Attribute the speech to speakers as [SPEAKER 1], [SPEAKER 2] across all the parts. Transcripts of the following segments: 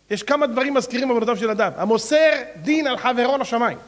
[SPEAKER 1] יש כמה דברים מזכירים בעבודתו של אדם. המוסר דין על חברו לשמיים.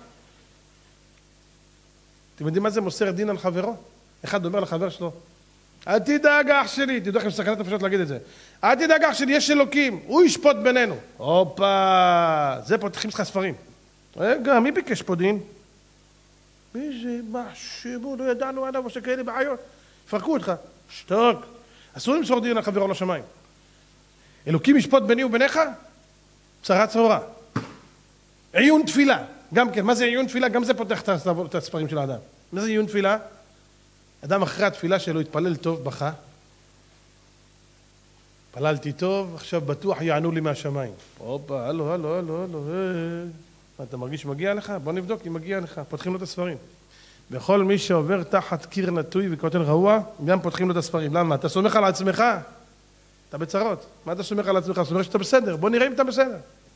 [SPEAKER 1] אתם יודעים מה זה מוסר דין על חברו? אחד אומר לחבר שלו, אל תדאג אח שלי, תדעו לכם סכנת נפשות להגיד את זה. אל תדאג אח שלי, יש אלוקים, הוא ישפוט בינינו. הופה, זה פותחים לך ספרים. רגע, מי ביקש פה דין? מי זה? מה שבו, לא ידענו עליו או שכאלה בעיות. פרקו אותך, שתוק. אסור למסור דין על חברו לשמיים. אלוקים ישפוט ביני וביניך? צרה צרורה. עיון תפילה, גם כן, מה זה עיון תפילה? גם זה פותח את הספרים של האדם. מה זה עיון תפילה? אדם אחרי התפילה שלו התפלל טוב, בכה. פללתי טוב, עכשיו בטוח יענו לי מהשמיים. הופה, הלו, אתה מרגיש שמגיע לך? בוא נבדוק אם מגיע לך. פותחים לו את הספרים. וכל מי שעובר תחת קיר נטוי וכותל רעוע, גם פותחים לו את הספרים. למה? אתה סומך על עצמך? אתה בצרות. מה אתה סומך על עצמך? זאת אומרת שאתה בסדר. בוא נראה אם אתה בסדר.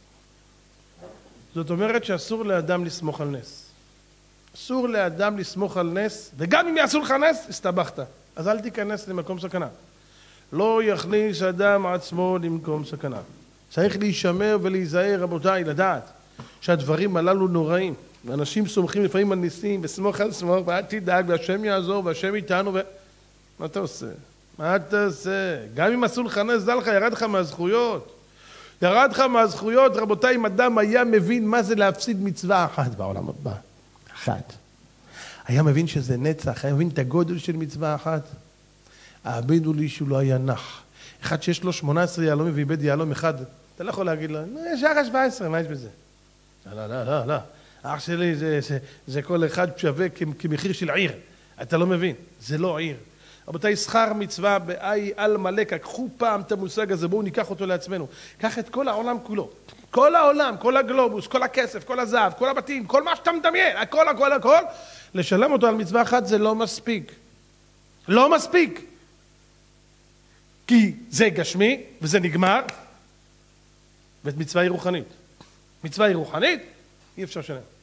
[SPEAKER 1] זאת אומרת שאסור לאדם לסמוך על נס. אסור לאדם לסמוך על נס, וגם אם יעשו לך נס, הסתבכת. אז אל תיכנס למקום סכנה. לא יכניס אדם עצמו למקום סכנה. צריך להישמר ולהיזהר, רבותיי, לדעת שהדברים הללו נוראים. ואנשים סומכים לפעמים על ניסים, וסמוך על סמוך, ואל תדאג, והשם יעזור, והשם איתנו, מה אתה עושה? מה אתה עושה? גם אם עשו לך נס, דע לך, ירד לך מהזכויות. ירד לך מהזכויות, רבותיי, אם אדם היה מבין מה זה להפסיד מצווה אחת בעולם הבא. אחת. היה מבין שזה נצח, היה מבין את הגודל של מצווה אחת. האמינו לי שהוא לא היה נח. אחד שיש לו 18 יהלום ואיבד יהלום אחד, אתה לא יכול להגיד לו, יש אחר 17, מה יש בזה? לא. אח שלי זה כל אחד שווה כמחיר של עיר. אתה לא מבין, זה לא עיר. רבותיי, שכר מצווה באי על מלכה, קחו פעם את המושג הזה, בואו ניקח אותו לעצמנו. קח את כל העולם כולו. כל העולם, כל הגלובוס, כל הכסף, כל הזהב, כל הבתים, כל מה שאתה מדמיין, הכל, לשלם אותו על מצווה אחת זה לא מספיק. לא מספיק. כי זה גשמי וזה נגמר, ואת מצווה היא רוחנית. מצווה היא רוחנית, אי אפשר לשלם.